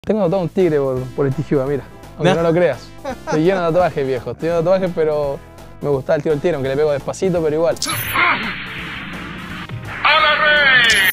Tengo tatuado un tigre por el Tijuana, mira. Aunque no lo creas. Estoy lleno de tatuajes, viejo. Estoy lleno de tatuajes, pero me gustaba el tiro del tigre, aunque le pego despacito, pero igual. ¡A la rey!